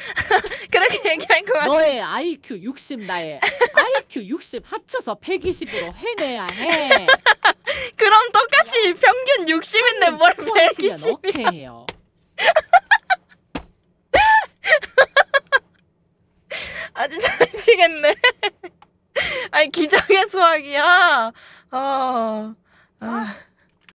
그렇게 얘기할 것 같아. 너의 IQ 60 나의 IQ 60 합쳐서 120으로 해내야 해. 그럼 똑같이 평균 60인데 뭘 하시면 120이야. 오케이해요. 아주 잘 치겠네. 아니 기적의 수학이야. 아.